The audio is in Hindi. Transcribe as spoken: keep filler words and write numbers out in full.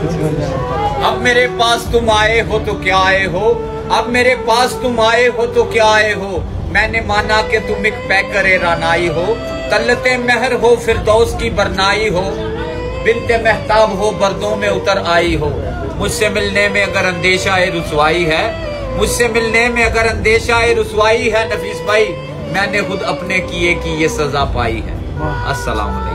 अब मेरे पास तुम आए हो तो क्या आए हो, अब मेरे पास तुम आए हो तो क्या आए हो। मैंने माना कि तुम एक पैकरे रानाई हो, तल्लते महर हो फिरदौस की बरनाई हो, बिनते महताब हो बर्दों में उतर आई हो। मुझसे मिलने में अगर अंदेशा है रुसवाई है, मुझसे मिलने में अगर अंदेशा है रुसवाई है नफीस भाई, मैंने खुद अपने किए की ये सजा पाई है। अस्सलाम वालेकुम।